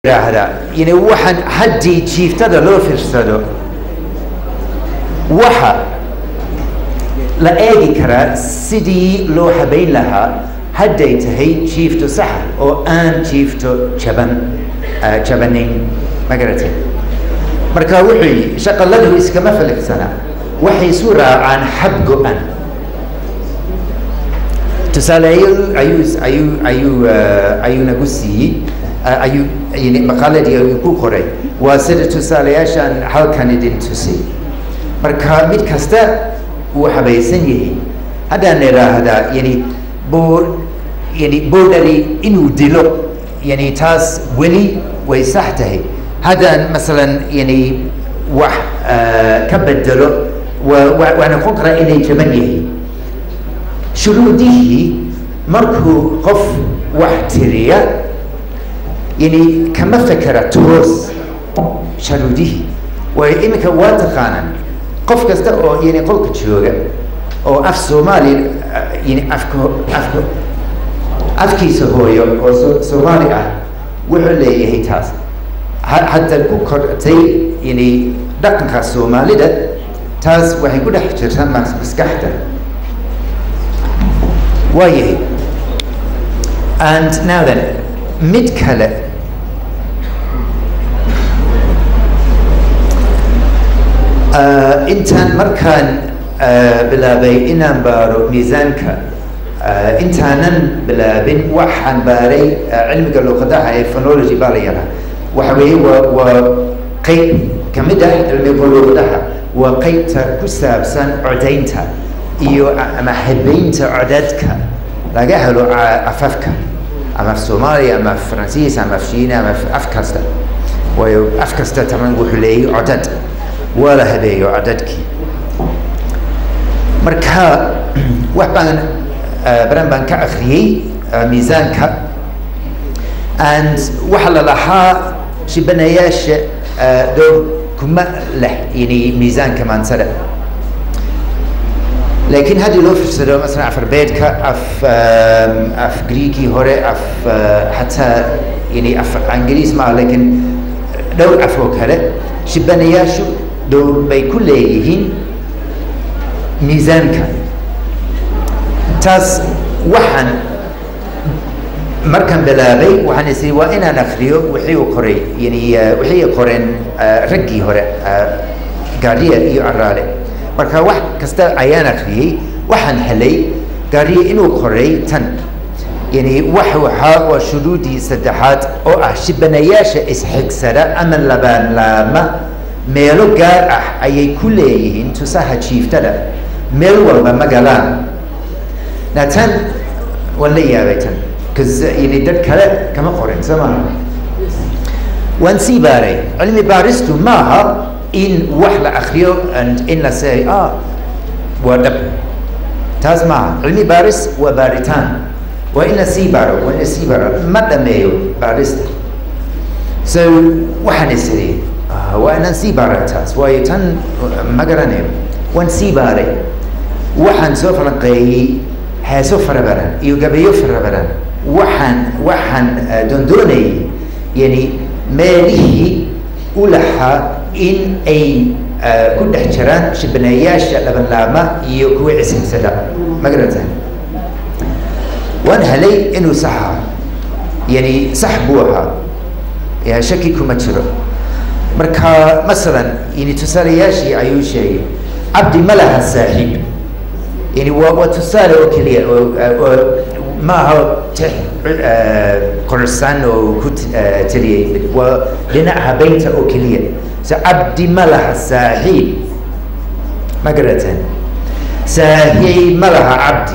هذا يعني وحن حدي شيف تدا لو فرصدو وحا لا أجي كرا سدي لو حبين لها هدي تهي شيفتو صح أو أن شيفتو شبنين ما قرأتي مركا وحي شغل له إسكما فلك سنة وحي سورة عن حبق أن تسأل أيو نقصي أيو يعني مقالة دي أيو كوري وسيد تسأل عشان how can it to see مركا ميت كستا وحبيسنيه هذا نرى هذا يعني بودري إنه دلو يعني تاس ولي ويسحته هذا مثلا يعني كبدلو وأنا فكرة إلي جمنيه شروطه مركو قف واحترية يعني كما فكرة توس شروطه وإنك واتقانا قف كستا يعني قلت شوغا أو أف سومالي يعني أفكي سهويو أو سومالي وحلي هي تاس حتى الكوكرتي يعني دقنك السومالي ده تاس وحي كده حجرتان ما مسكحته ويه and now then mid-color intan markaan bilaabay inaan baaro miisaanka intaanan bilaabin waxaan baaray cilmiga luqadaha ee phonology baa la yidhaha waxa weeye waa qayb ka mid ah cilmiga luqadaha waa qaybta ku saabsan codaynta iyo ama habeynta codadka laga helo afafka ama af Soomaali ama af Faransiis ama af Shiina ama af kasta waayo af kasta taman wuxuu leeyahay codad wala habeeyo codadkii marka wax baan baran baan ka akhriyay miisaanka and waxa la lahaa shibanayaasha door kuma leh yani miisaanka maansada لكن هذه لو فرصة مثلا أف ربيتك أف غريكي هوري أف حتى يعني أف إنجليز ما لكن لو أفوك هذا شبانياشو دو بيكون ليهين ميزانك تاس وحن مركن بلابي وحن يصير وإنا نخريو وحيو قري يعني وحيو قرين رجي هوري قارية يعرالي marka wax kasta ayaan akhriyay waxaan helay gaariye inuu qoray tan yani waxa shuruudii saddexaad oo ah shibanayaasha isxigsada ama laama meelo gaar ah ayay ku leeyihiin tusaha jiiftada meel walba magalaan tan wala yaabatan yani dad kale kama qorin sama waan sii baaray cilmi baaristu maaha in wax la akhriyo and in la say wadab taas ma cilmi baris wa baritan wa in la sibaro wa in sibaro ma dhameeyo barista so waxaan isiri wa in sibaro taas wa tan magarane wan sibare waxaan soo falanqeeyay heeso farabaran iyo gabayo farabaran waxaan doondoonay yani meelihii ulaha in ay ku dhex jiraan shibanayaasha labanlaama iyo kuwa cisigsada ma garantaan waan helay inuu saxa yani sax buu ahaa yaa shaki kuma jiro marka masalan yani tusaalayaashii ayuu sheegay cabdi ma laha saaxiib yani waa tusaale oo keliya ما هو قرصان وكتلي ولنا بيت أوكلية سعبد ملها ساحيب ما قرأتين ساحيب ملها عبدي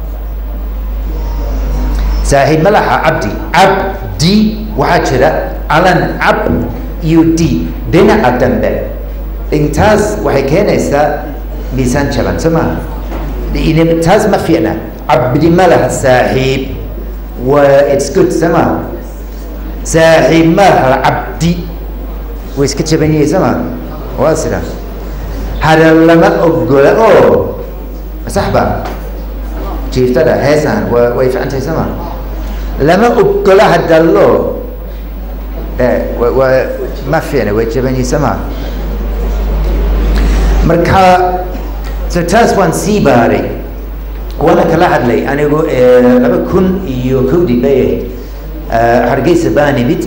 ساحيب ملها عبدي عبدي وحشرة علن عبد يودي دنا أدنبه انتاز وحكينا إسا لسان شبان سما إن انتاز ما فينا عبدي ملها ساحب و it's good سما ساحب ملها عبدي ويسكتش بني سما واصلة هذا لما أقول صحبة شيف ترى هيسان ويفعل سما لما أقول هذا الله وما فينا وجبني سما مركا ستاس وان سيباري وانا كلا حدلي انا لما كن يكودي بيه هرجيس باني بيت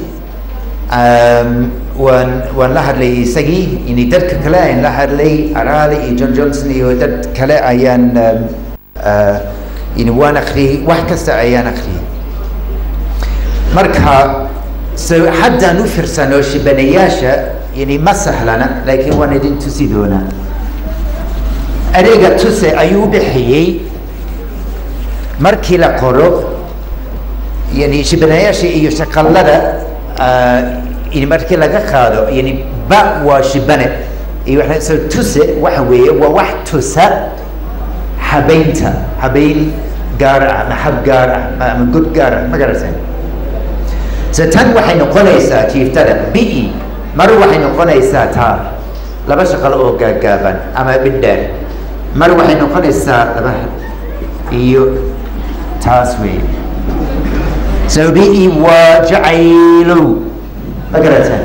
وان لا حدلي سجي يعني درك كلا ان لا حدلي ارالي جون جونسون يودد كلا ايان يعني وانا اخري وحكست ايان اخري مركا سو حدا نفر سنوش بنياشا يعني ما سهلنا لكن وانا دين تسيدونا أريجا تسي أيوب حيي مركي لقرب يعني شبناياشي إيو شقلدا يعني مركي لقاقادو يعني با وشبنة إيو إحنا سو تسي وحوية وواح تسا حبينتا حبين قارع محب قارع من قد قارع ما قارسين ستان وحي نقوليسا كيف ترى بيئي مرو وحي نقوليسا تا لبا شقل أو قابان أما بالدار مرو وحي نقوليسا لبا إيو تاسوي سو بيئي وجعيلو ما قرأتان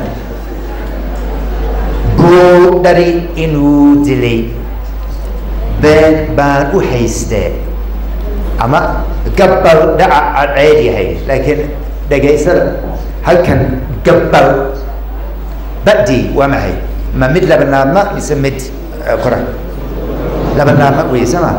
قو داري إنو دلي بان بان وحيستي أما قبل دعا عادي هاي لكن دقيسر هل كان قبل بدي ومعي ما مد لبنامة يسمد قرآن لبنامة ويسمع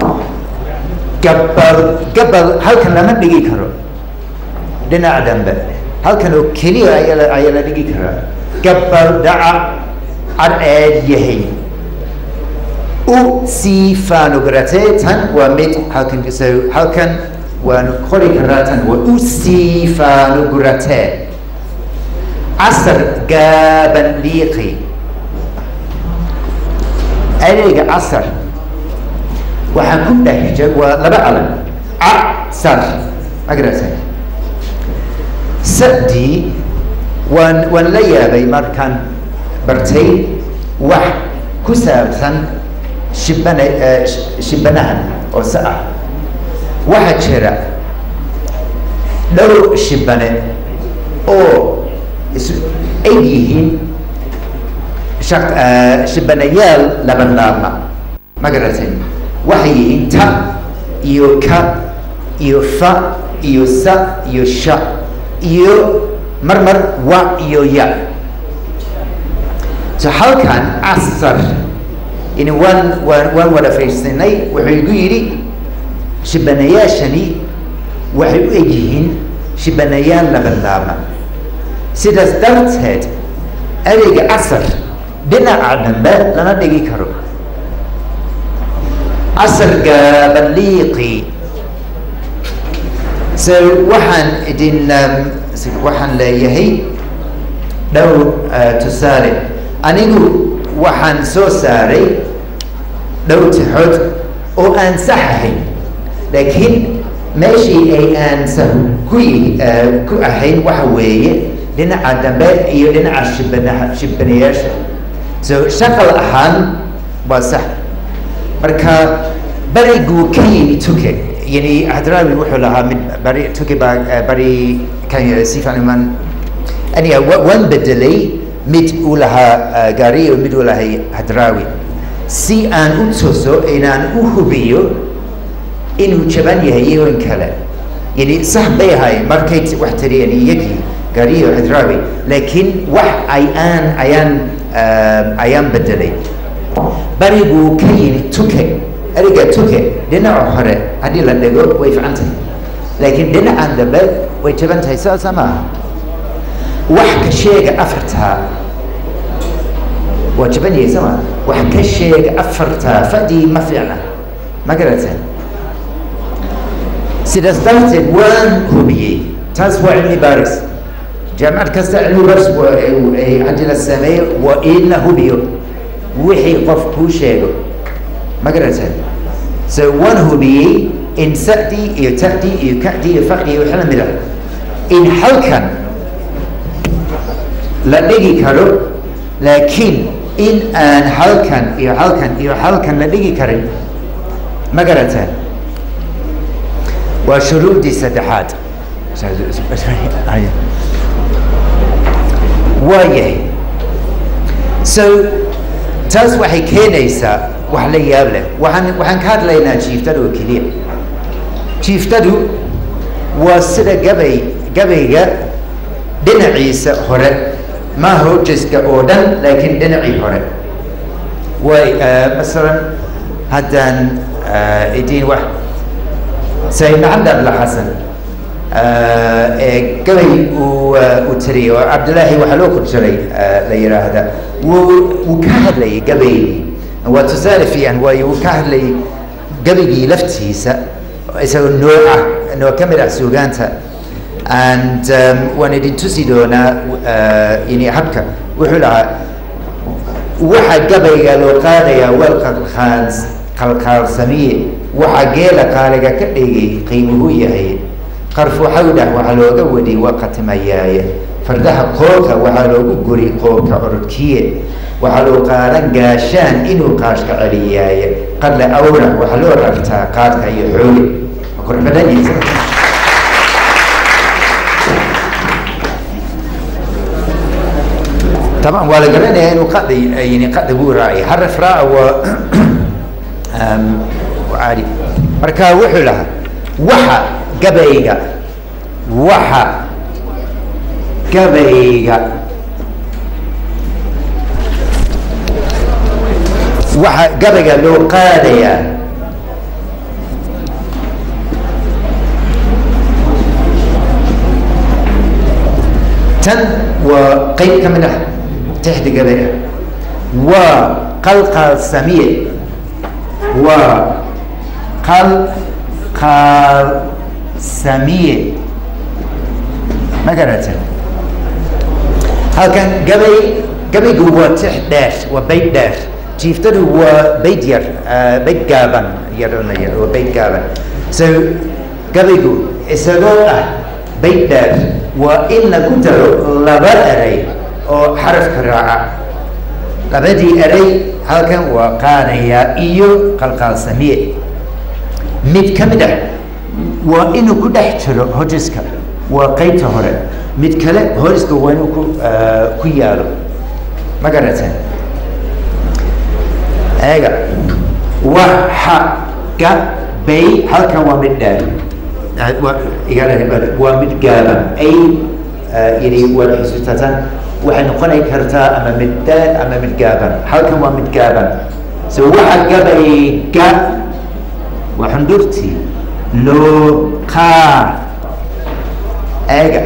قبل هل كان لما دقي كرو دنا عدم بل هل كانوا كلي عيلا دقي كرو قبل دعا عرعاد يهي او سيفانو قراتيتان ومد هل كان ونقولي كراتن وأوسيفا نقرته عصر قابا ليقي أريق عصر وحنكون بحجة ولبا علم عصر أقرأته سدي وان ليا بي مركان برتي وح كسابتن شبنهن أو ساعة waxaa jira dhowr shibane oo ay yihiin shibanayaal labanlaabma ma garateen waxay yihiin ta iyo ka iyo fa iyo sa iyo sha iyo marmar wa iyo ya so halkan casar in waan wada faysanay wuxuu igu yidhi shibanayaashani waxay u egyihiin shibanayaal labanlaabma sidaas darteed ereyga casar dhinaca dambe lama dhigi karo casar gaabaliiqi so waxaan leeyahay dhowr tusaale anigu waxaan soo saaray dhowr tixood oo aan sax ahayn لكن ماشي أي أنسى كو أحين وحوية لنا عدمبات إيو لنا عالشبنياش سو شغل أحان بصح مركا بريقو كي توكي يعني هدراوي وحو لها من بري توكي بري كان يسيفان من أني وان بدلي مد أولها غاري ومد أولها هدراوي سي أن أتوسو إن أن أهبيو إنه جبان يهيه وإن كلا يعني صح بيهاي ماركيت وحتري يعني يجي قريه وحدراوي لكن أيام بدلي بريبو كين توكي أريجا توكي دينا عهرة هذه لندقو ويفعنته لكن دينا عند بل ويجبان تيسال سما وحك شيء أفرتها وجبان يسمع وحك شيء أفرتها فدي ما فعلا ما قرأتها sidaas darteed waan hubiyey taas waa cilmi baaris jaamacad kasta cilmi baaris haddii la sameeyo waa in la hubiyo wixii qof kuu sheego ma garateen so waan hubiyey in sa'dii iyo ta'dii iyo ka'dii iyo faqdii iyo wixii la mid ah in halkan la dhigi karo laakiin in aan halkan iyo halkan iyo halkan la dhigi karin ma garateen وشروط سدحات waayahay so taas waxay keenaysaa wax la yaab leh waxaan ka hadlaynaa jiiftada oo keliya jiiftadu waa sida gabayga dhinaciisa hore maaha hojiska oo dhan laakiin dhinacii hore way masalan haddaan idiin wax sayid maxamed abdilla xasan gabay uu tiriyey oo cabdillaahi waxaa loo kor jiray la yidhaahda wuu ka hadlayay gabaygii waa tusaale fiican waayo wuu ka hadlayay gabaygii laftiisa isagoo nooc ka mid ah suugaanta and waan idin tusi doonaa yani habka wuxuu lahaa waxa gabayga loo qaadayaa wal qalqaalsamiye waxa geela qaaliga ka dhigay qiimuhu yahay qarfu xawdah waxaa looga wadi waa qatimayaaye fardaha qoolka waxaa loogu guri qoolka orodkiye waxaa loo qaadan gaashaan inuu qaashka celiyaaye qadla awra waxaa loo rartaa qaadka iyo xooge korbadanaysa طبعا ولا قلنا انه قد يعني قد هو راعي حرف راء وعادي مركا وحو لها وحا قبيقة وحا قبيقة وحا قبيقة لو قادية تن وقيب كمنه تحت قبيقة وقلقال سميع وقلقال سميع ما قرأت هل كان قبي هو تحت داش وبيت داش جيفتر هو بيت بيت قابن يرون وبيت قابن so قبي هو إسرائيل بيت داش وإن كنت لبا أري أو حرف كراعة لبدي أري هل كان وقانيا إيو قلقال سميع ميت كمدة وإنه كده يحترق هجسك وقيته هره ميت كلا هجسك وإنه كيالو ما قرأتين أيها وحق بي هل كان ومدة ومدقابا أي يعني والحسوستان waxay noqonay kartaa ama middaad ama midgaaban halkan waa midgaaban so waxa gabayga waa xundurtii loo qaar eega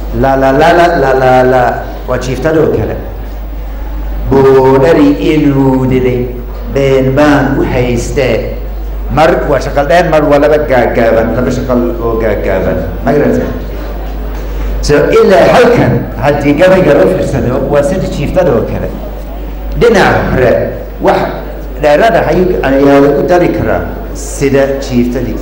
la waa jiiftadoo kale boodhari inuu dilay been baan u haystee mar waa shaqal dheer mar waa laba gaagaaban laba shaqal oo gaagaaban ma garata so ilaa halkan haddii gabayga la fiirsado waa sida jiiftadoo kale dhinaca hore wax dheerada ayaa lagu dari karaa sida jiiftadii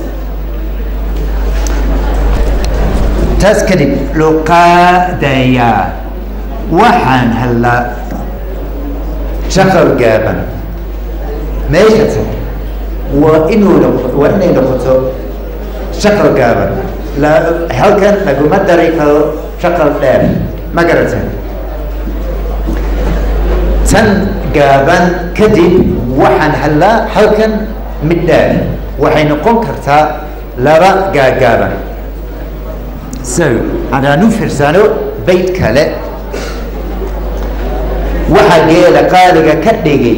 taas kadib loo qaadayaa waxaan helaa shaqal gaaban meeshas waa inay noqoto shaqal gaaban halkan laguma dari karo shaqal dheer ma garatan tan gaaban kadib waxaan helaa halkan mid dheer waxay noqon kartaa laba gaagaaban so hadaanu fiirsano bayt kale waxa geela qaaliga ka dhigay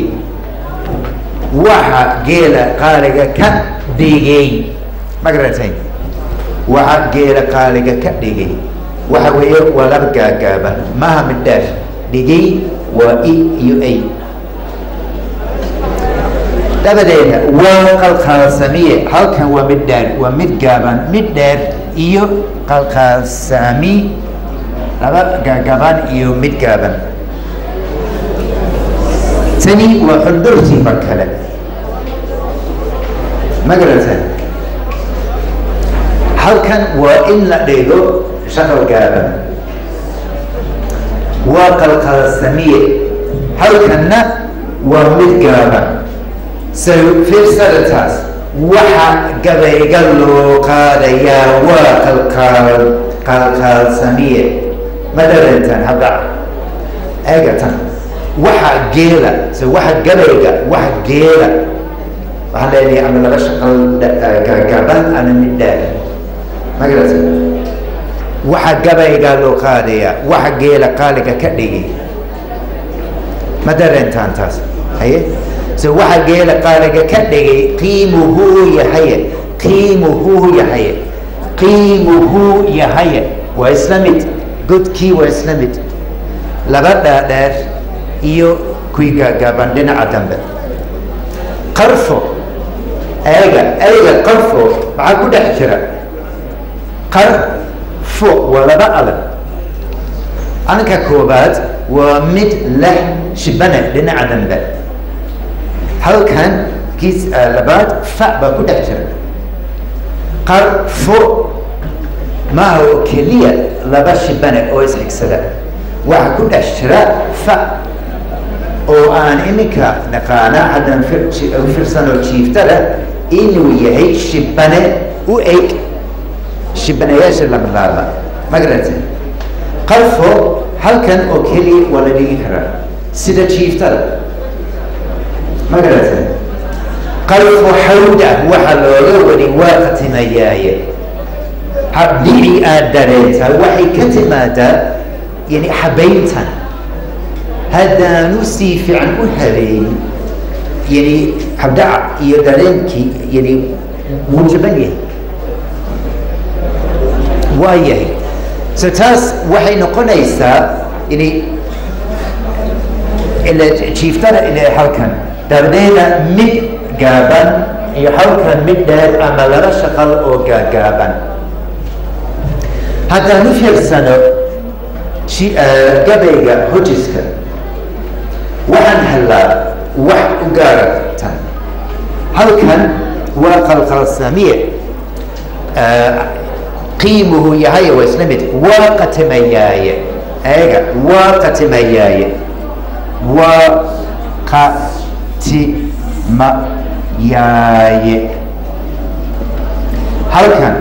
ma garatan waxa geela qaaliga ka dhigay waxa weeye waa laba gaagaaban maaha mid dheer dhigay waa i iyo ay dabadeedna waa qalqaalsamiye halkan waa mid dheer waa mid gaaban mid dheer iyo qalqaalsami laba gaagaaban iyo mid gaaban tani waa xundurtii mar kale ma garatan halkan waa in la dhigo shaqal gaaban waa qalqaalsamiye halkanna waa mid gaaban so fiirsada taas waxa gabayga loo qaadayaa waa qalqaalsamiye ma dareetaan hadda eegatan waxa geela so waxa gabayga waxa geela waxaan leeyahay ama laba shaqal gaagaaban ana mid dheer ma garata waxa gabayga loo qaadaya waxa geela qaaliga ka dhigay ma dareentaan taas haye so waxa geela qaaliga ka dhigay qiimuhu yahay waa isla mid godkii waa isla mid laba dhaadheer iyo kuwii gaagaaban dhinaca dambe qarfo eega qarfo maxaa ku dhex jira qarfo waa laba adag anka koobaad waa mid leh shibane dhinaca dambe halkan kiis labaad fa baa ku dhex jira qarfo maaha oo keliya laba shibane oo isxigsada waxa ku dhex jira fa oo aan iminka naqaana haddaan fiirsanoo jiiftada inuu yahay shibane u eg shibanayaasha lama laaba ma garata qarfo halkan oo keliya waa la dhigi karaa sida jiiftada ma garata qarfo xawda waxa looga wadi waa qatimayaaye haddii aad dareenta waxay ka timaadaa yani habayntan haddaanu si fiican u habeyn yani habdaca iyo dareenkii yani wuu jaban yahay waa yahay so taas waxay noqonaysaa yani ila jiiftada ila halkan dardeeda mid gaaban iyo halkan mid dheer ama laba shaqal oo gaagaaban haddaanu fiirsano gabayga hojiska waxaan helaa wax u gaara tan halkan waa qalqalsamiye qiimuhu yahay waa isla mid waa qatimayaaye eega waa qatimayaaye waa qatimayaaye halkan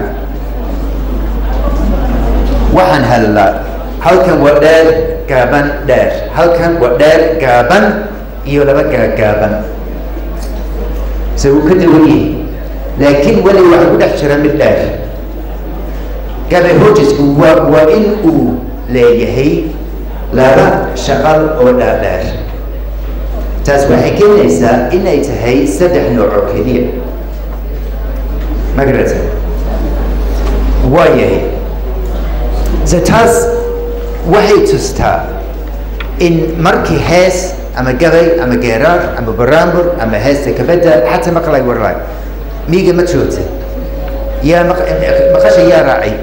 waxaan helaa halkan waa dheer gaaban dheer halkan waa dheer gaaban iyo laba gaagaaban se uu ka duwan yihi laakiin weli waxa ku dhex jira mid dheer gabay hojisku waa in uu leeyahay laba shaqal oo dhaadheer taas waxay keenaysaa inay tahay 3 nooc oo keliya ma garata waa yahay so taas waxay tustaa in markii hees ama gabay ama geeraar ama baraambur ama heesta kabadda xataa maqlay warlaay miiga ma joogta yaa maqasha yaa raacay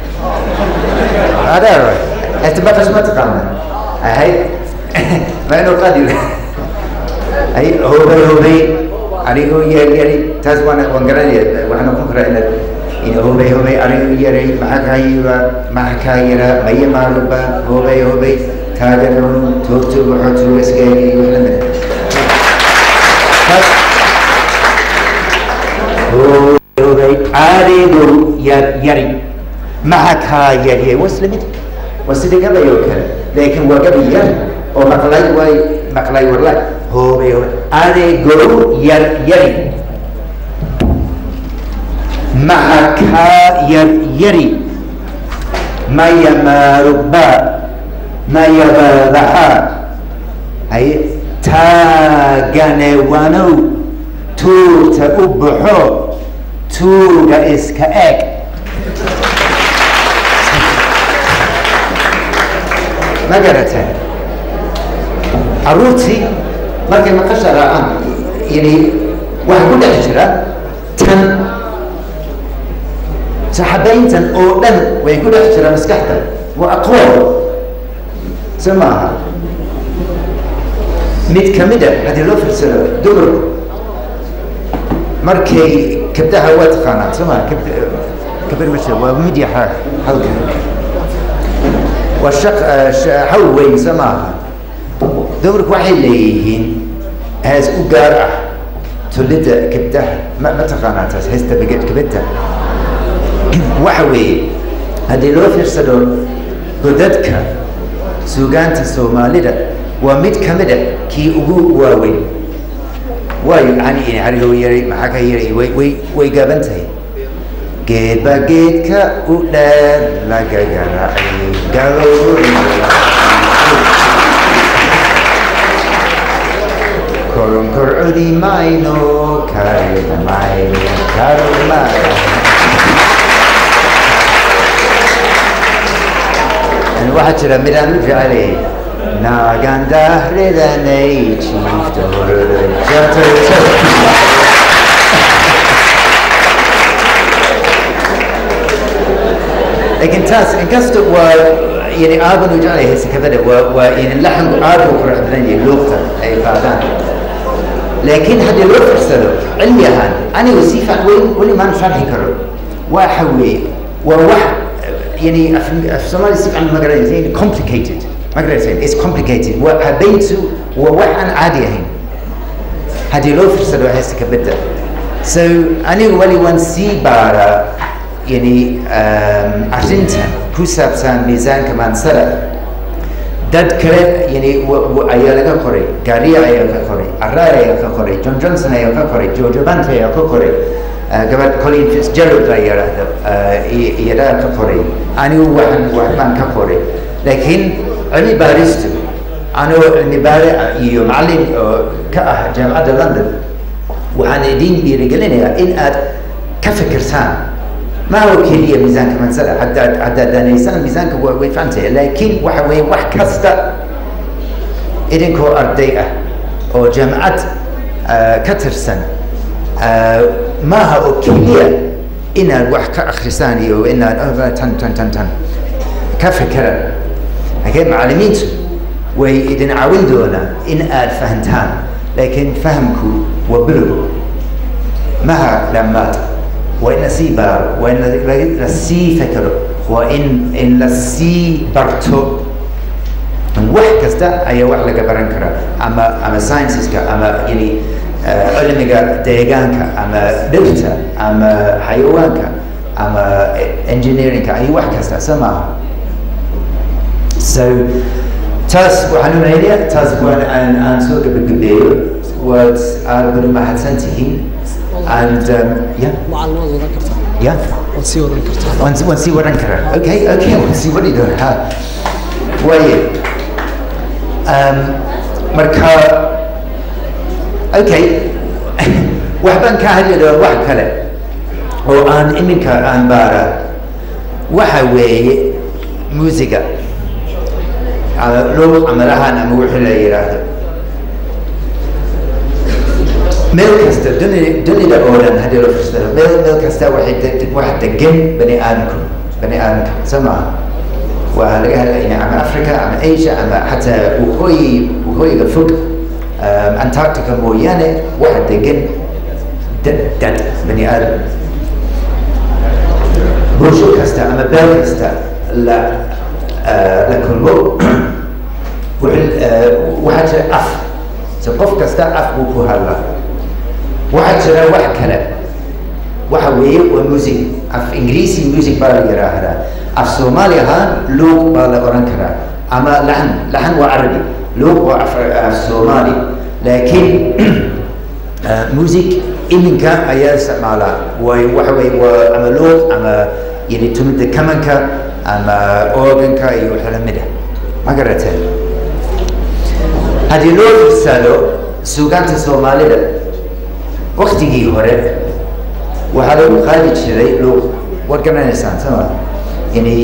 adaa heesta maqash ma taqaana ahay ma inuu qadir ay hobay anigoo yari taas waan garanaya waxaan noqon karaa inaad hobay anigu yaray maxaa kaa yara maya maaluba hobay taaganun toogto waxoo tuuga isgaagi iyo wax lamida hobay adigu yari maxaa kaa yariyay waa isla mid waa sida gabay oo kale laakiin waa gabay yar oo maqlay warlaay hobay adigu yari maxaa kaa yari maya maaruba mayabadaha hay taagane wanow tuurta u baxo tuuga iska eg ma garata caruurtii markay maqasha raacaan yani waxa ku dhex jira tan saxabayntan oo dhan way ku dhex jiraan maskaxda waa aqoon se maaha mid kamida haddii loo fiirsado dumarku markay kabdaha waa taqaanaa soo maa kabir masha waa midyaxa halka waa hawl weyn se maaha dumarku waxay leeyihiin hees u gaar ah tulida kabdaha ma taqaanaa taas heesta kabada waxa weeye haddii loo fiirsado godadka suugaanta soomaalida waa mid ka mid ah kii ugu waaweyn waayo anigo yaray maxaa ka yaray way gaaban tahay geedba geedka u dheer laga garaacay koronkor cudi mayno waxaa jira midaan u jecelay naagan dahridanay jiifta لكن تاس إن كست يعني أبغى نرجع عليه كذا ويعني اللحن أبغى كره بدني اللغة أي فاهم لكن هذا اللغة فرسله علمي هان أنا وسيف عن وين ما نفرح كره وحوي وواحد يعني في الصومال يصير عن مقرأ زين complicated مقرأ زين it's complicated وحبيته وواحد عادي هين هذه اللغة فرسله هسه كبدة so أنا ولي وانسي بارا يعني أرجنتين كوسابسان ميزان كمان سرة داد كره يعني وأيالك كوري كاريا أيالك كوري أرارا أيالك كوري جون جونسون أيالك كوري جوجو بانت أيالك كوري قبل كولين فيتزجيرالد أيالك كوري أنا واحد كوري لكن أنا بارستو أنا يوم معلم كجامعة لندن وأنا دين بيرجلني إن كفكرسان ما هو كلية ميزان كمان سنة حتى دانيسان ميزان ويفهمته لكن وح كستا إذن كو أرديئة أو جامعة كترسن ما هو كلية إن الوح كأخرساني وإن تن كفكرة لكن معلمين وإذن عاودونا إن فهمتان لكن فهمكو وبلغو ما لمات وإن سيبار وإن لسي فكر وإن لسي برتو وح كستا أي وح لك برنكرا أما ساينسز أما يعني علمك ديجانك أما دلتا أما حيوانك أما engineering أي وح كستا سما so تاس وحنون هيدا تاس وأن أنسوق بالقبيل وأقول ما حد سنتهين and yeah yeah let's see what okay let's see what you do marka okay waxban ka hadlo wax kale oo aan iminka aan baara waxa weeye musiga loo amalahan ama wixii la yiraahdo meel kasta dunida oo dhan haddii loo fiirsado meel kasta waxay degan bani aadamka sama waa laga helaya ama africa ama asia ama xataa waqooyiga fog antarctica mooyaane waxa degan dad bani aadam bulsho kasta ama beel kasta la kulmo waxaa jira af so qof kasta af buu ku hadlaa waxaa jira wax kale waxa weeye waa music af ingiriisi music baa la yiraahdaa af soomaali ahaan luuq baa la oran karaa ama laxan waa carabi luuq waa af soomaali laakiin music iminka ayaa isticmaalaa waxa weeye waa ama luuq ama yani tumida kamanka ama organka iyo waxa lamid ah ma garateen haddii loo fiirsado suugaanta soomaalida waqtigii hore waxaa lagu qaadi jiray luuq waad garanaysaan sama yani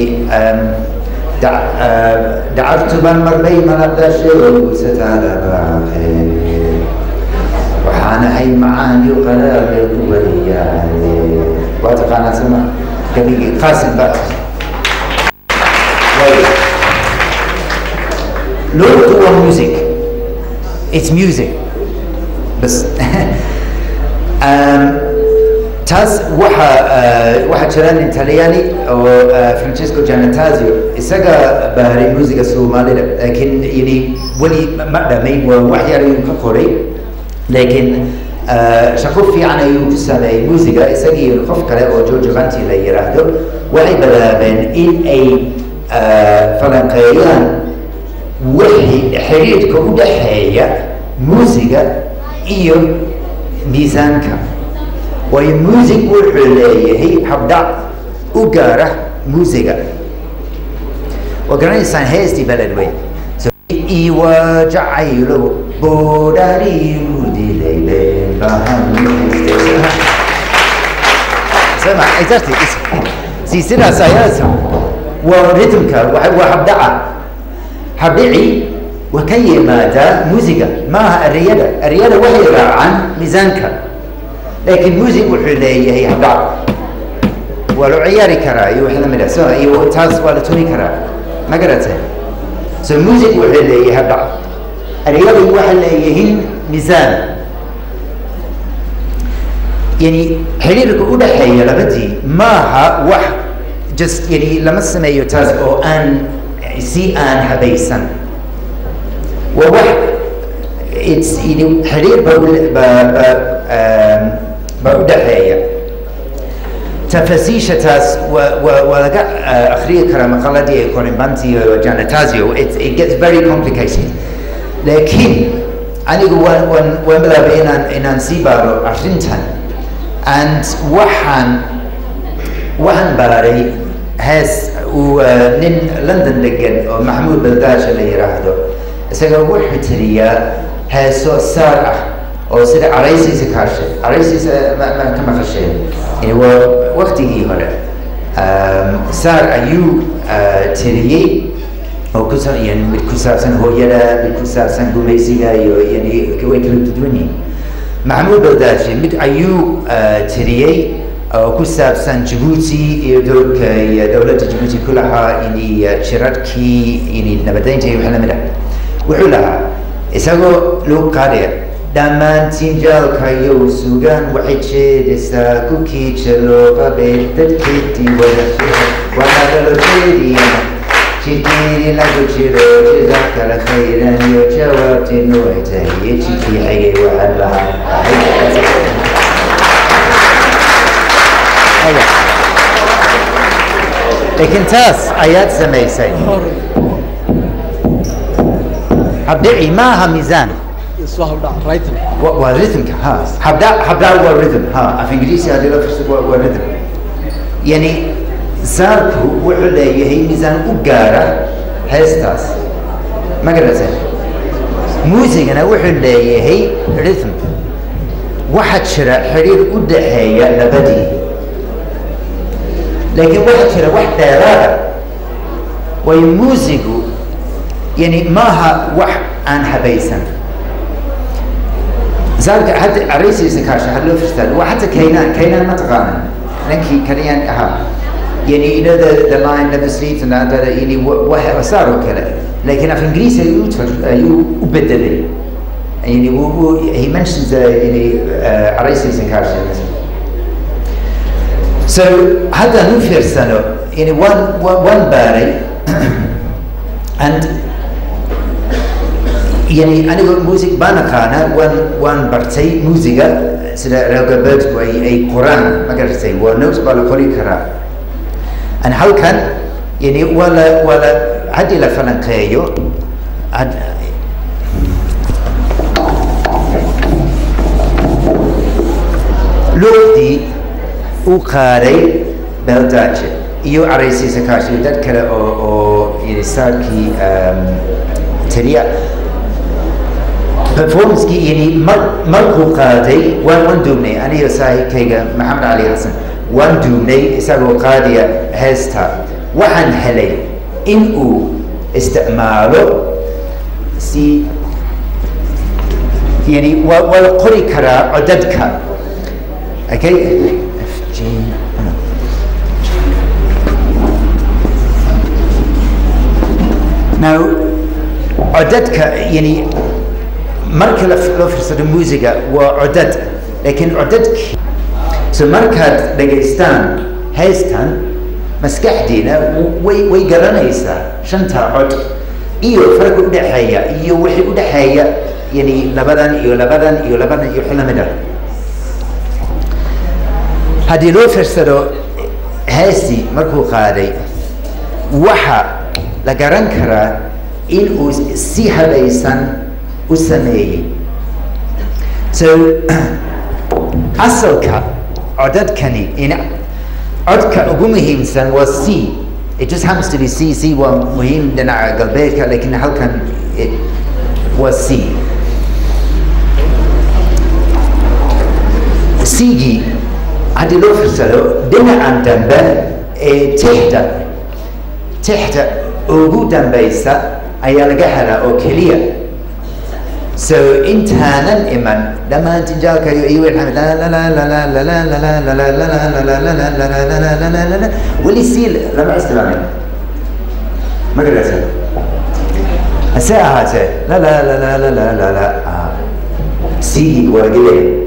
dacabtuban marbay manadasheegusataada baaqe waxaanahay macaaniyo qalaale ku wariyaale waa taqaanaa sama gabigii qaasim baa luuqtu waa music it's music bas taas waxaa jira nin talyaani oo Francesco Giannattasio isaga baaray musiga soomaalida laakiin yani weli ma dhamayn waa wax yar ayuu ka qoray laakiin shaqo fiican ayuu ku sameeyey musiga isagii qof kale oo Giorgio Vanti la yiraahdo waxay bilaabeen in ay falanqeeyaan wixii xiriirka u dhexeeya muusiga iyo miisaanka waayo muusig wuxuu leeyahay habdhac u gaara muusiga waa garanaysaan heestii beledweyn iwa jacaylo boodhariigu dilay been bahan si sidaas ayaasa waa ridmka waa habdhaca habdhici waa ka yimaadaa muusiga maaha ereyada waxay raacaan miisaanka laakiin muusig wuxuu leeyahay habdhac waa loo ciyaari karaa iyo wax lamid ah iyo taas waa la tuni karaa ma garatay so music wuxuu leeyahay habdhac ereyadu waxay leeyihiin miisaan yani xiriirka u dhexeeya labadii maaha wax just yani lama sameeyo taas oo aan si aan habaysan waa wax it's yani xiriir ba u dhexeeya تفاسيش تاس ولقى أخرية كلام قلدي كورنبانتي وجانتازيو it gets very complicated لكن أنا ومبلا بينا إن نسيبارو أرجنتان and وحن باري هاس ونن لندن لجن ومحمود بلداش اللي يراهدو سجوا وحتريا هاسو سارة أو سيد عريسي سكاشة عريسي ما كم خشين يعني هو وقتي هنا صار أيو تريي أو كسر يعني بكسر سن هو يلا بكسر سن قميصية يعني كوي كلو تدوني محمود بلداجي مد أيو تريي أو كسر سن جيبوتي يدور كدولة جيبوتي كلها يعني شركي يعني نبدين تيجي حنا ملا وحولها إسقوا لو قارئ دمان تنجال كيو سوغان وحيتشي دسا كوكي تشلو قبل تدكيتي وهذا الخيري تشتيري لكو تشيرو جزاك الخيرا يو جوابتي نوعته يتشكي حي وحلها لكن تاس آيات سميسين هبدعي ماها ميزان وريتم ها حبدا وريتم ها في انجليزي هذا لا فرق وريتم يعني زاركو وعليه هي ميزان وقاره هيستاس ما قلت موسيقى وعليه هي ريتم واحد شرع حرير ودحيه لبدي لكن واحد شرع واحد دراغه ويموسيقو يعني ماها واحد عن حبيسن زارك حتى عريسي سكاشة حلو فستان وحتى كينان ما تقارن لكن كريان يعني you know the line never sleeps and that يعني وصاروا كذا لكن في إنجليزي يبدل يعني he mentions يعني عريسي سكاشة so هذا نفير سنة يعني one باري and يعني أنا أقول موسيقى بانكانا وان برتي موسيقى سلا رغبت أي قرآن ما قرتي ونوس بالقري كرا أنا هل كان يعني ولا هدي لفلان كيو لودي وقاري بلداج يو عريسي سكاشي ذكر أو يعني ساكي تريا performance كي يعني مركو قادي وان دومني أنا يساي كيجا محمد علي حسن وان دومني يساقو قادي هستا وحن هلي إنو استعماله سي يعني والقري كرا عددك okay F G now عددك يعني مركز لو فرصة الموسيقى وعدد لكن عددك سو مركز دقيستان هيستان مسكحدينا ويقرنا يسا شنتا عد إيو فرق ودحية إيو وحي ودحية يعني لبدن إيو حلم مدر هذه لو فرصة هيستي مركو قادي وحا لقرن كرا inuu si habaysan u sameeyey. So asalka codadkani codka ugu muhiimsan waa C. It just happens to be C. C waa muhiim dhinaca galbeedka, laakiin halkan waa C. C-gii haddii loo fiirsado dhinacan dambe ee tixda ugu dambaysa ayaa laga helaa oo keliya. So intaanan iman dhammaan tinjaalka iyo waxaan weli C lama isticmaalin ma garaysaa hase ahaatee C waa gelaya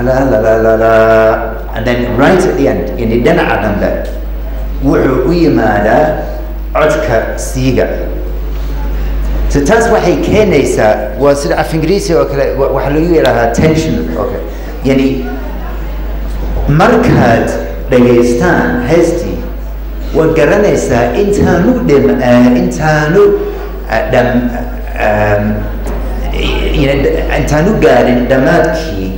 and then right at the end in dhinaca dambe wuxuu u yimaadaa codka C-ga. So taas waxay keenaysaa waa sida af ingiriisi oo kale waxaa lagu yidhaahaa tension oo kale, yani markaad dhageystaan heestii waad garanaysaa intaanu gaarin dhammaadkii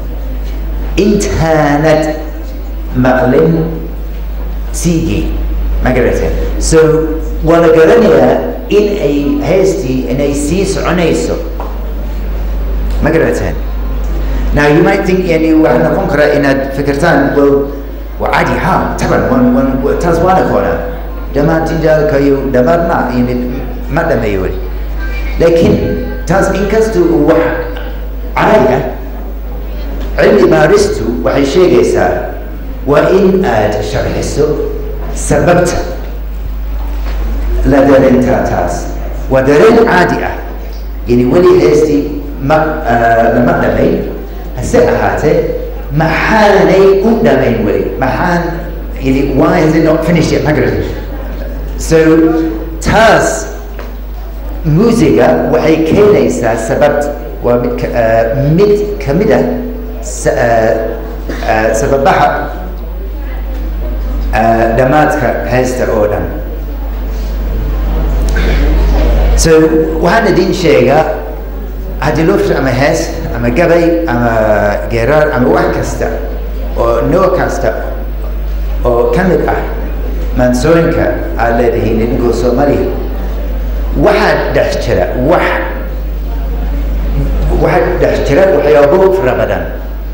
intaanad maqlin C-gii ma garateen. So waa la garanayaa in ay heestii inay sii soconayso ma garateen. Now you might think yani waxaa noqon karaa inaad fikirtaan well waa caadi taban taas waa noqonaa dhammaan tinjaalkayo dhammaan ma dhameeyo weli, laakiin taas inkastuu wax caadi ah cilmi baaristu waxay sheegaysaa waa in aad sharxiso sababta la dareentaa. taas waa dareen caadi ah, yani weli heestii lama dhamayn, hase ahaatee maxaanay u dhamayn weli, why is it not finished yet? So taas muusiga waxay keenaysaa sababta, waa mid kamid ah sababaha dhamaadka heesta oo dhan. So waxaan idin sheegaa haddii loo fiirsado ama hees ama gabay ama geeraar ama wax kasta oo nooc kasta oo ka mid ah maansooyinka aad leedihiin idinkoo Soomaaliya, waxaa dhex jira waxyaabo fara badan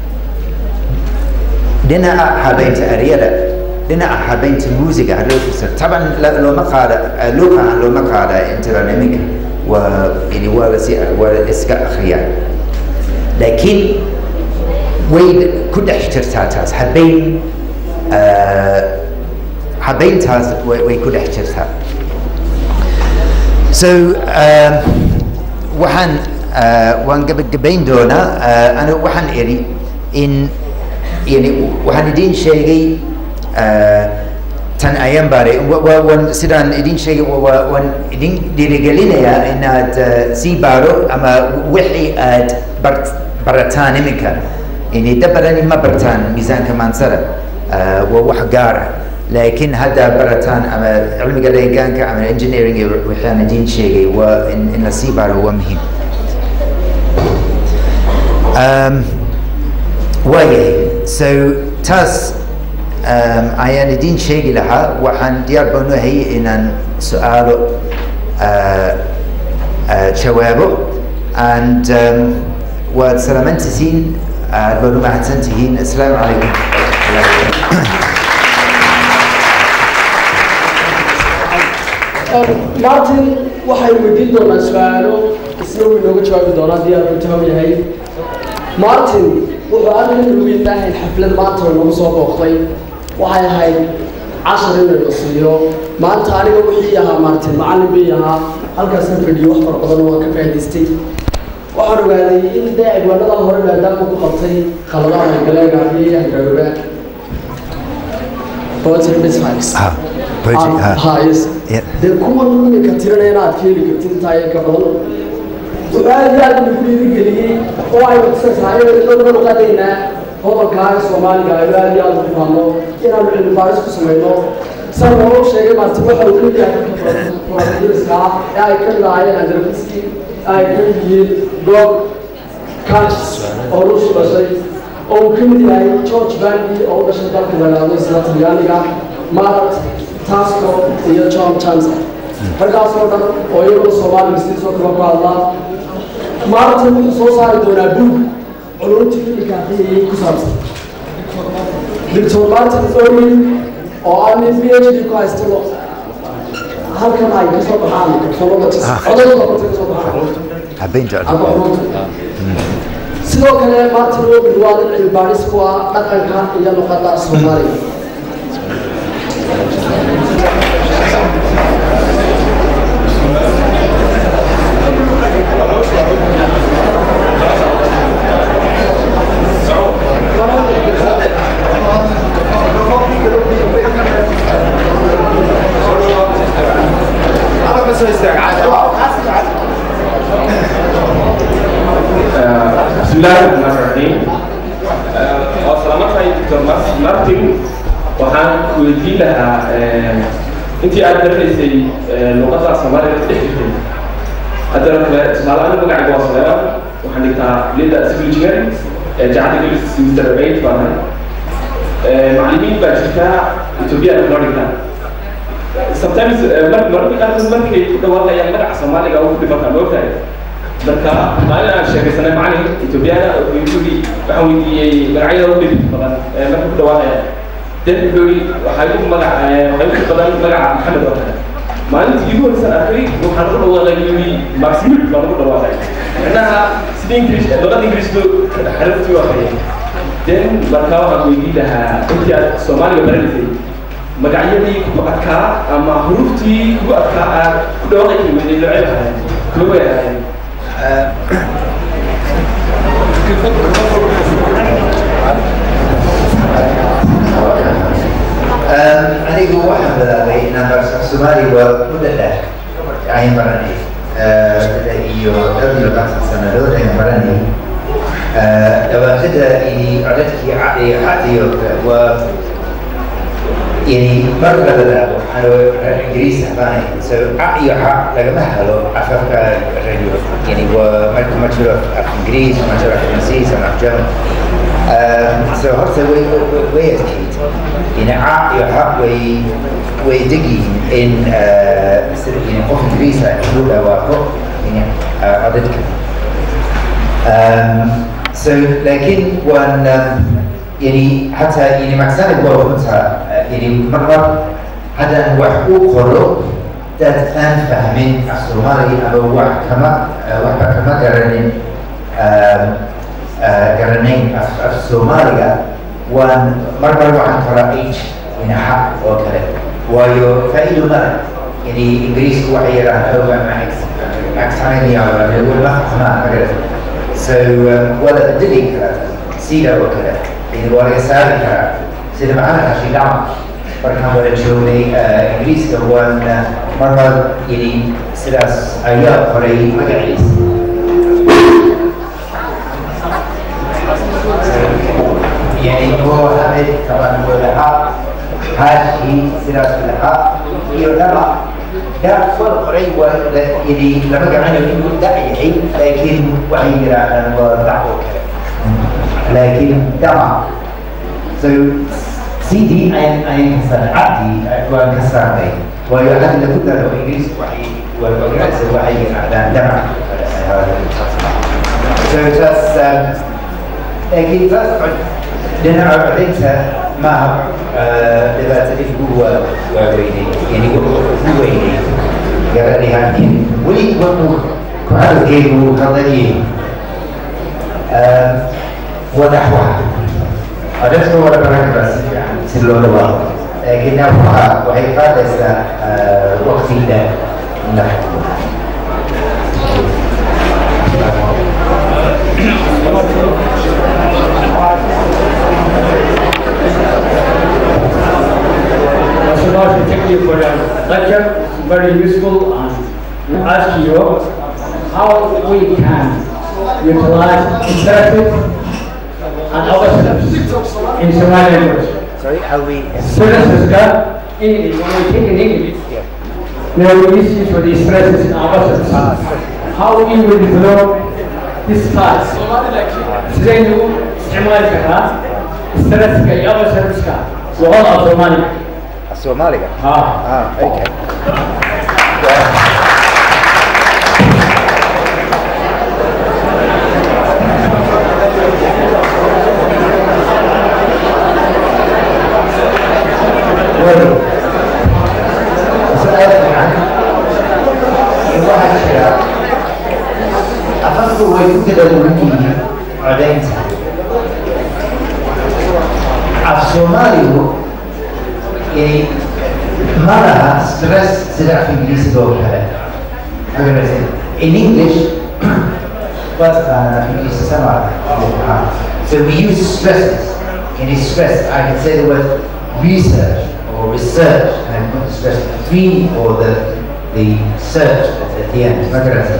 dhinaca habeynta eryada, dhinaca habeynta muusiga haddii loo fiirsado. taban looma qaada intadan iminka waa la iska akhriyaa, laakiin way ku dhex jirtaa taas habeyntaas way ku dhex jirtaa. So waan gabagabayn doonaa. anigu waxaan iri in waxaan idin sheegay tan ayaan baray sidaan idin sheegay waan idin dhiirigelinayaa inaad sii baaro ama wixii aad barataan iminka. dad badani ma bartaan miisaanka maansada, waa wax gaara, laakiin hadda barataan ama cilmiga deegaanka ama engineering iyo waxaan idin sheegay waa in la sii baaro waa muhiim. waayahay, so taas ayaan idin sheegi lahaa. waxaan diyaar baan u hayay inaan su-aalo jawaabo, and waad salaamantihiin, aad baad u mahadsantihiin. assalaamu calaykum. Martin waxay weydiin doonaa su-aalo isna wuu inooga jawaabi doonaa diyaar buu taam yahay. Martin wuxuu aad ugu leeyahay xaflad maanta oo nagu soo booqday, waxay ahayd 10 in la siiyo. maanta aniga wixii ahaa Martin macallin bay ahaa, halkaas fadhiyo wax fara badan oo ka faa'iidaystay. waxaan ogaaday in daacibaanada hore maadaama ku qabtay khaladaha galaaga iyo hagaagaba poetry business yes de kuwan ninka tiranayna aad keeli kartid taay ka badan وبعد كل ذي وعي بتسعى لو قدينا هو كان Soomaaliga aad iyo aad u faano inaan cilmi baaris ku sameeyno سنة شيء ما تبغى أقول لك أي كل لاين عند الفسكي أي كل بلوك كاتش أو روش بشيء أو كل لاين تشوش باندي أو بشيء كذا كذا ناس لا تبيانيها مارت تاسكو هي تشام تشانس هذا صورة أو يوم سوالف بس صورة الله مارت سوسار دونا بوك علوم تكنيكا هي كسبس دكتور مارتن أورين أو أنا PhD كايستلو هل كان أي كسب حالي كسب بس أنا لا كسب حالي حبين جالس سلو كان مارتن أورين بالوالد الباريس كوا أكثر كان إلى نقطة سومالي بسم الله الرحمن الرحيم. السلام عليكم دكتور مارتن وحان كويدي لها انت ادرسي لغه الصوماليه تحديدا ادرك سؤال انا بقى واصله وحان دكتور ليدا سيفيلجير جعلت لي سيمستر 8 فانا معلمين باشكا توبيا فلوريدا sometimes marka markay ku dhawaaqayaan magaca Soomaaliga oo ku dhibata moogtahay marka maalin sheekaysanay macallin Ethiopiana oo yiri waxa weydiiyay magacyada ugu dhib badan marka ku dhawaaqayaan dad yiri waxa ku badan magaca Maxamed oo kale maalintii ugu horeysan arkay waxaan ku dhawaaqay yiri Maximil baan ku dhawaaqay anaha sidii English luqada Englishdu xaraftii waxay dan marka waxa weydiin lahaa intii Soomaaliga baranayay magacyadii ku adkaa ama xuruftii ku adkaa ku dhawaaqay midii loo ceebahay loo weerahay anigu waxaan bilaabay inaan barso Soomaali waa muddo dheer ayaan baranay iyo dhowr sanadood ayaan baranay dhawaaqida iyo codadkii cadiyo waa يعني مرة بدأ أنا إنجليزي هباني so عقي وحق لما هلو أفرق الرجل يعني ومرة ما تشوف إنجليزي ما تشوف فرنسيسي ما تشوف so هرت ويا كيت يعني عقي وحق ويدقي إن يعني قف إنجليزي يقول واقع يعني عددك so لكن وأن يعني حتى يعني مكسان الجوهرتها يعني مرة هذا وحقوق خلق تتفهم فهمين الصومالي أو وحكما قرنين الصومالية ومرة واحد فرائج من حق وكذا ويفعل مرة يعني إنجليز وحيرا هو عكس عني هو المفهوم كذا ولا الدليل كذا سيدا وكذا يعني ولا يساعد كذا سيدا معنا شيء دعم فرحنا ولا جوني إنجليز كمان مرة يعني سلاس أيام فري مجلس يعني هو حمد كمان هو لها هذه سلاس لها يونما ده صار فري يعني لما كمان يقول داعي لكن وحيرا ودعوة لكن دمع so سيدي أين كسر عبدي وكسر بي ويعد لابد له إنجليز والإنجليز وحي على دمع so just لكن just لأن عبدتها ما لذات الإفقو وغيري يعني هو ويني قال لي هاني ولي كنت كهذا الجيم وكذا ونحوها أدرس ولا بركة بس سلوا لبعض لكن نحوها وهي فاتسة وقت ده نحو Thank you for your lecture, very useful, and ask you how we can utilize interpretive and other systems in Somali language. Sorry, how we? Students English, when we take in English, there are issues for the stresses in our muscles. How we will develop this class? Sidaynu isticmaali karnaa stresska iyo muscleska luqada Soomaaliga. Soomaaliga. Okay. Soomaaligu ma laha stress sida af Ingiriisiga oo kale. In English, what's af Ingiriisi sama? So we use stresses. In stress, I can say the word research or research, and put the stress between or the search at the end.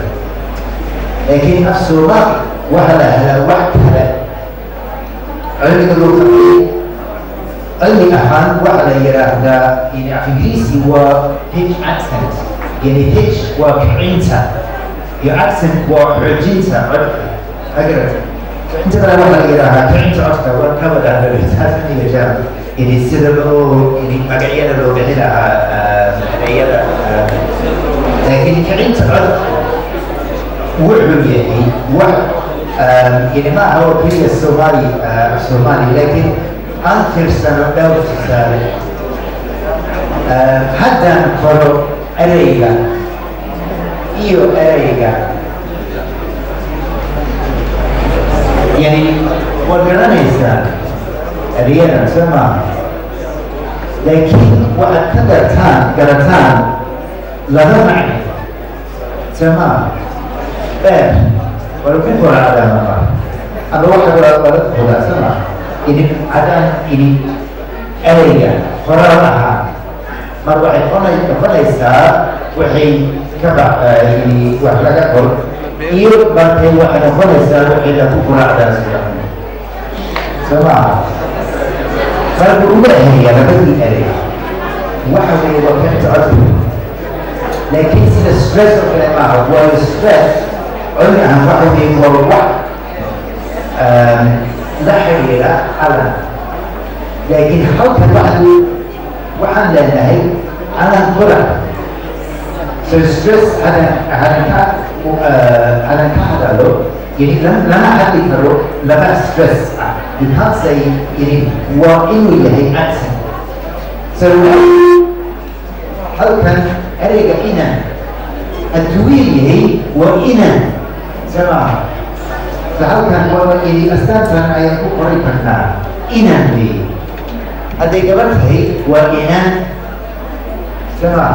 لكن af Soomaali waxa la helaa wax kale. Cilmiga luqadda علمي أهم وعلى يراهدا يعني في إنجليزي هو pitch accent يعني pitch وكعنتا your accent وحرجينتا أقرأ أنت بلا وعلى يراها كعنتا أكتر وكما ده بتحسن يجاب يعني سيدلو يعني مقعيانا لو بحلها مقعيانا لكن كعنتا أكتر وعلو يعني يعني ما هو كل الصومالي لكن أنكر سنة دولة السابق حتى نقرأ أريجا إيو أريجا يعني وقرنا إنسان أريجا سمع لكن وقت قرتان لها معنى سمع ولو كنت على ما أنا واحد ولا سمع ini ada ini area koralaha mar waxay noqonaysaa waxay ka ini wax laga qor iyo markay waxay noqonaysaa waxay lagu quraacdaa sama farqu uma ahayn labadii area waxa weeye waa ka tacadud laakiin sida stress oo kale maaha waa stress cilmihan waxa weeye waa wax لا حريرة على لكن حوك الواحد وعن لنهي على القرى فالسترس على كهذا له يعني لما حد يفرق لما سترس you can't say يعني وإنه يهي أحسن so حوك أريد إنا الدويل يهي وإنا سمع فهل كان إلي أستاذا أن يكون قريبا إنان لي هذا قبلته وإنان سمع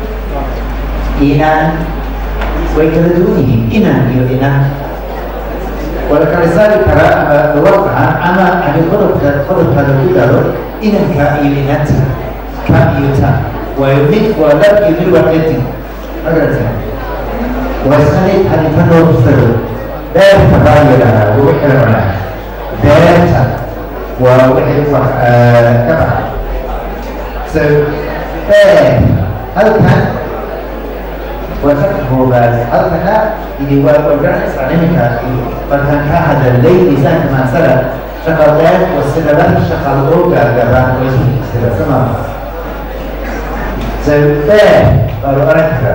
إنان ويكردونه إنان يؤنان ولكن رسالة الواقع أما أن يقرب هذا الكتاب إنان كإيمانات كإيوتا ويميت ولا يميت وقتين أقرأتها ويسألت هل يفنوا بسرور لا تغير وحنا داتا ووحنا تبع so هل كان وفقه بس هل كان اللي هو organic dynamic فكان هذا الليل زي ما سلف شغالات والسلالات شغالات جابان ويسمى سلسلة so قالوا أركها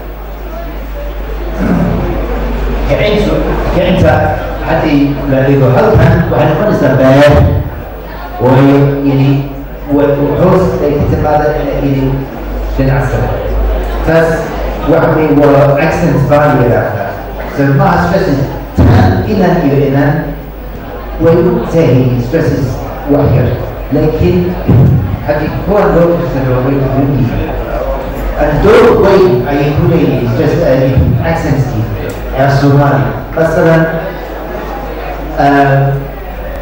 كعنت حتى لا يقول هل كان وحنا كنا سبايا ويعني وحوس كتب هذا يعني للعسل بس وحنا وأكسنت بالي لا فما stresses تان إلى وينتهي stresses وحير لكن هذه هو الدور السلوي مني الدور وين أيكون stress accents الصومالي مثلا